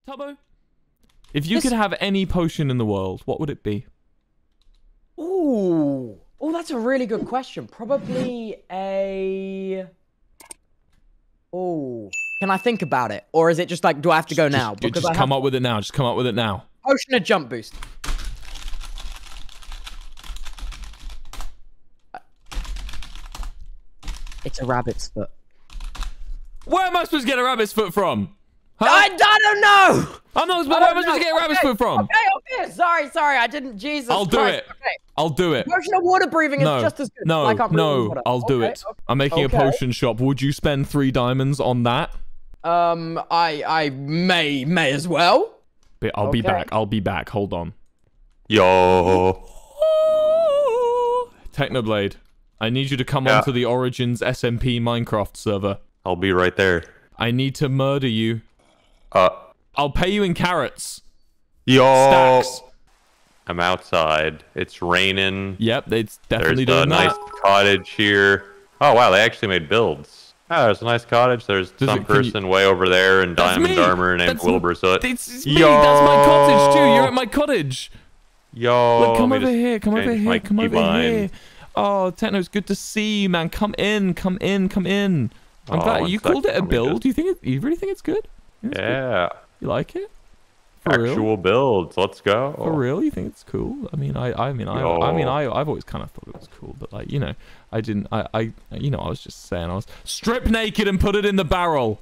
Tubbo, if you could have any potion in the world, what would it be? Ooh. Oh, that's a really good question. Probably a... Oh. Can I think about it? Or is it just like, do I have to go now? Because just come up with it now. Just come up with it now. Potion of jump boost. It's a rabbit's foot. Where am I supposed to get a rabbit's foot from? Huh? I don't know! I'm not supposed, where am I supposed to get a rabbit's foot from? Okay. Sorry. I didn't. Jesus I'll do Christ. it. Okay. I'll do it. Potion of water breathing is just as good. No, I can't no, I'll do it. Okay. I'm making a potion shop. Would you spend 3 diamonds on that? I may as well. But I'll be back. I'll be back. Hold on. Yo. Technoblade, I need you to come onto the Origins SMP Minecraft server. I'll be right there. I need to murder you. I'll pay you in carrots. Yo. Stacks. I'm outside. It's raining. Yep, it's definitely There's doing a nice cottage here. Oh, wow, they actually made builds. Oh, there's a nice cottage. There's some person way over there in diamond armor named Wilbur. So it's me. That's my cottage too. You're at my cottage. Yo. Look, come over here. Come over here. Come over here. Oh, Techno, it's good to see you, man. Come in. Come in. Come in. I'm glad you called it a build. You really think it's good? Yeah. Good? You like it? Actual builds. Let's go. For real? You think it's cool? I mean, I've always kind of thought it was cool, but like, you know, I was just saying, I was strip naked and put it in the barrel.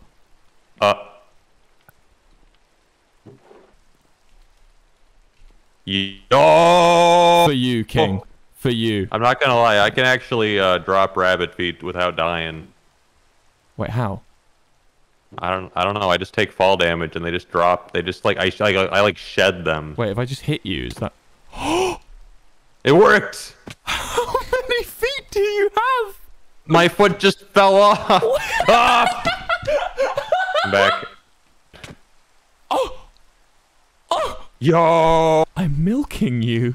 Yo. For you, King. For you. I'm not gonna lie. I can actually drop rabbit feet without dying. Wait, how? I don't know. I just take fall damage and they just drop. They just like I like shed them. Wait, if I just hit you, is that? It worked. How many feet do you have? My foot just fell off. I'm back. Oh! Yo! I'm milking you.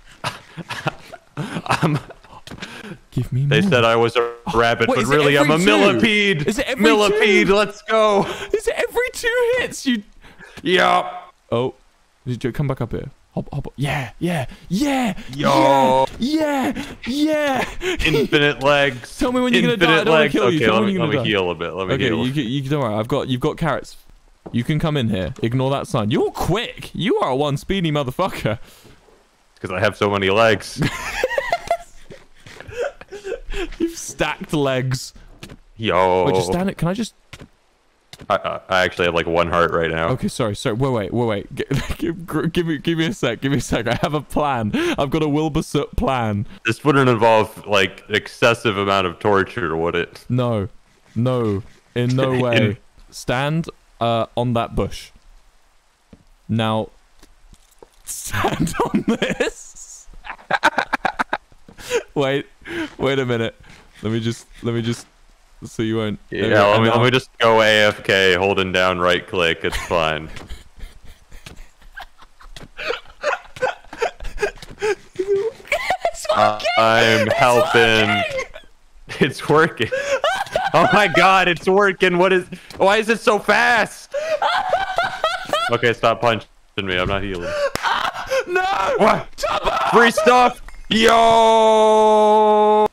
Give me more. They said I was a rabbit, wait, but really I'm a millipede. Is it every millipede, 2? Let's go. Is it every 2 hits? You... Yeah. Oh. Did you come back up here? Hop. Yeah. Yo. Yeah. Infinite legs. Tell me when you're going to die. I don't want to kill you. Okay, let me heal a bit. Let me heal. You don't worry. You've got carrots. You can come in here. Ignore that sign. You're quick. You are one speedy motherfucker. Because I have so many legs. You've stacked legs. Yo. Wait, just stand it. Can I just... I actually have like 1 heart right now. Okay, sorry. Wait. Give me a sec. I have a plan. I've got a Wilbur plan. This wouldn't involve like excessive amount of torture, would it? No. In no way. Stand on that bush. Now, stand on this. Wait a minute. Let me just so you won't. Yeah, let me just go AFK, holding down right click. It's fine. I'm helping. It's working. Oh my god, it's working. Why is it so fast? Okay, stop punching me. I'm not healing. No! What? Free stuff! Yo!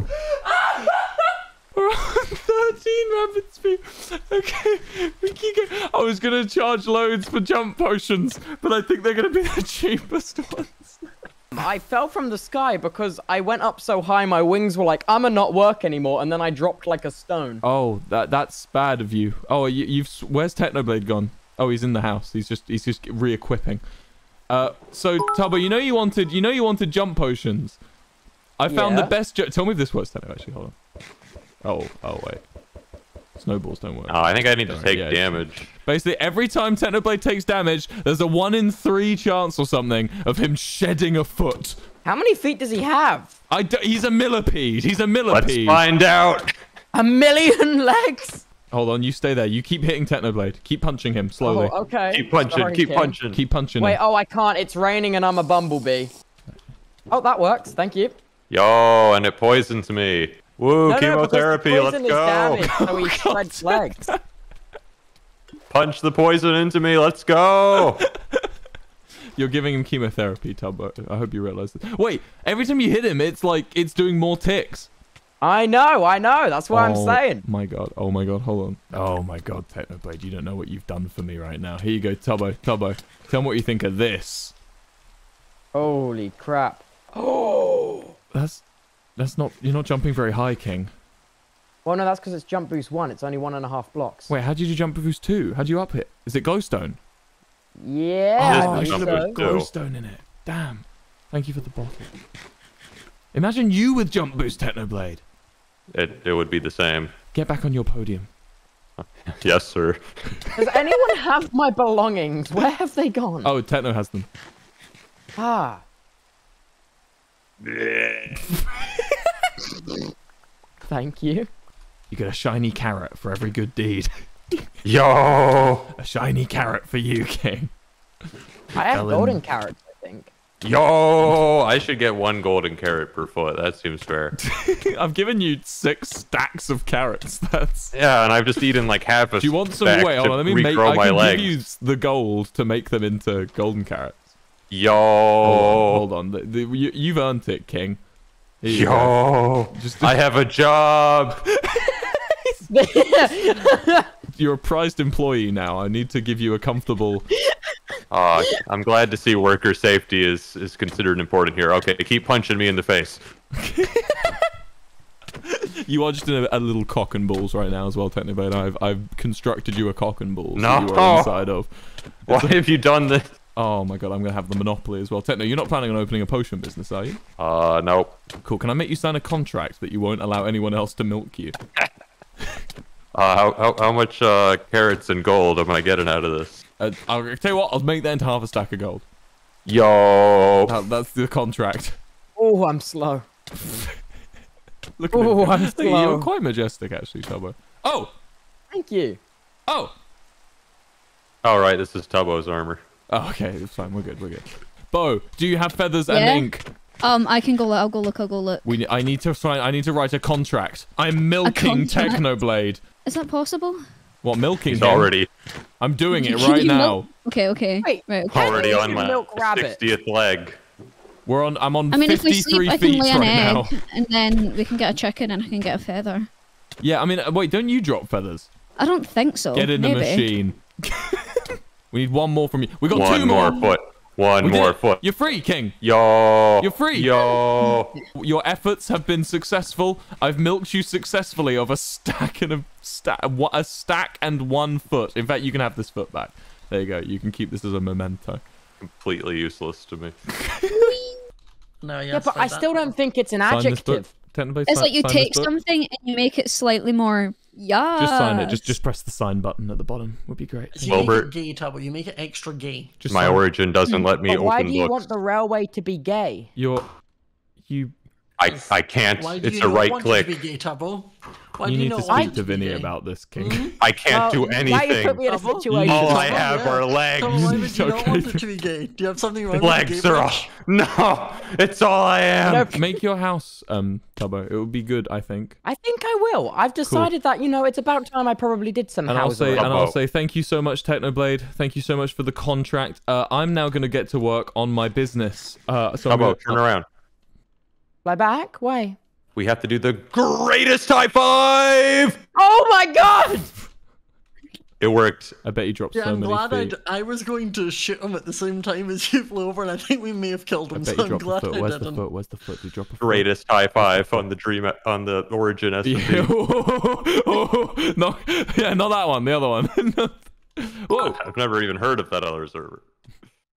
13 rabbit feet. Okay, we keep going. I was gonna charge loads for jump potions, but I think they're gonna be the cheapest ones. I fell from the sky because I went up so high my wings were like, I'ma not work anymore, and then I dropped like a stone. Oh, that's bad of you. Oh, where's Technoblade gone? Oh, he's in the house. He's just re-equipping. So Tubbo, you know you wanted jump potions. I found the best. Tell me if this works. Actually, hold on. Oh wait. Snowballs don't work. Oh, I think I need to take damage. Basically, every time Technoblade takes damage, there's a 1 in 3 chance or something of him shedding a foot. How many feet does he have? He's a millipede. He's a millipede. Let's find out. 1 million legs? Hold on, you stay there. You keep hitting Technoblade. Keep punching him slowly. Oh, okay. Keep punching. Sorry, keep King. punching. Keep punching Wait, him. oh, I can't. It's raining and I'm a bumblebee. Oh, that works. Thank you. Yo, and it poisons me. Woo, no, chemotherapy. No, Let's go. damaged, so he shreds legs. Punch the poison into me. Let's go. You're giving him chemotherapy, Tubbo. I hope you realize that. Wait, every time you hit him, it's like it's doing more ticks. I know. That's what I'm saying. My God. Oh my God. Hold on. Oh my God, Technoblade. You don't know what you've done for me right now. Here you go, Tubbo. Tubbo. Tell me what you think of this. Holy crap. Oh. That's not. You're not jumping very high, King. Well, no, that's because it's jump boost 1. It's only 1.5 blocks. Wait, how did you jump boost 2? How'd you up it? Is it glowstone? Yeah. Oh, I should have put so. glowstone in it. Damn. Thank you for the bottle. Imagine you with jump boost, Technoblade. It would be the same. Get back on your podium. Yes, sir. Does anyone have my belongings? Where have they gone? Oh, Techno has them. Ah. Thank you. You get a shiny carrot for every good deed. Yo. A shiny carrot for you, King. I have golden carrots, I think. Yo. I should get 1 golden carrot per foot. That seems fair. I've given you 6 stacks of carrots. That's... Yeah, and I've just eaten like half a Do you want some? stack Wait, hold to on. Let me make. regrow I my can legs. give you the gold to make them into golden carrots. Yo. Hold on. You've earned it, King. Here you go. Yo. I have a job. You're a prized employee now. I need to give you a comfortable... I'm glad to see worker safety is considered important here. Okay, keep punching me in the face. You are just in a little cock and balls right now as well, Technoblade. I've constructed you a cock and balls No. that you are inside of. Why have you done this? Oh my God, I'm going to have the monopoly as well. Techno, you're not planning on opening a potion business, are you? Nope. Cool. Can I make you sign a contract that you won't allow anyone else to milk you? How much carrots and gold am I getting out of this? I'll tell you what, I'll make that into half a stack of gold. Yo. That's the contract. Oh, I'm slow. Look at Oh, him. I'm Look, slow. you're quite majestic, actually, Tubbo. Oh! Thank you. Oh! All right, this is Tubbo's armor. Oh, okay, it's fine. We're good. We're good. Bo, do you have feathers and Yeah? ink? I can go look. I'll go look. I need to write a contract. I'm milking contract? Technoblade. Is that possible? What, milking He's him? already I'm doing it Can right you now. milk- Okay. Wait. Right, okay. already you on my milk rabbit? 60th leg. I'm on I mean, if we 53 sleep, I can feet lay an right egg, now. and then we can get a chicken, and I can get a feather. Yeah, I mean, wait, don't you drop feathers? I don't think so. Get in the Maybe. machine. We need 1 more from you. We got 2 One more. more foot. One We did more it. foot. You're free, King. Yo. You're free. Yo. Your efforts have been successful. I've milked you successfully of a stack and a stack and 1 foot. In fact, you can have this foot back. There you go. You can keep this as a memento. Completely useless to me. No, Yeah, but I still don't think it's an adjective. Technically, It's like you sign take this book. something and you make it slightly more. Yeah. Just sign it. Just press the sign button at the bottom. Would be great. So you Wilbur. make it gay, Tubbo. You make it extra gay. Just My sign it. origin doesn't let me But why open do you books. want the railway to be gay? You. I can't. Why do It's you a not right want click. it to be gay, Tubbo? Why You do you need to not want speak it to to be Vinny gay? about this, King. I can't do Why you put anything. me in a Double? situation? All I Double, have yeah. are Tubbo, legs. why would you not Okay. want it to be gay? Do you have something wrong Legs with the gay are all. bridge? No, it's all I am. No, Make your house, Tubbo. It would be good, I think. I think I will. I've decided that, it's about time I probably did some And I'll housing. say thank you so much, Technoblade. Thank you so much for the contract. I'm now gonna get to work on my business. So How I'm gonna- about turn around? Fly back? Why? We have to do the greatest high five. Oh my god! It worked. I bet you dropped Yeah, so I'm many glad feet. I was going to shoot him at the same time as you flew over, and I think we may have killed I him. bet So you I'm dropped the glad foot. I Where's the didn't. foot? Where's the foot? You drop a foot. Greatest high five on the origin SMP. No, yeah, not that one. The other one. Whoa. I've never even heard of that other server.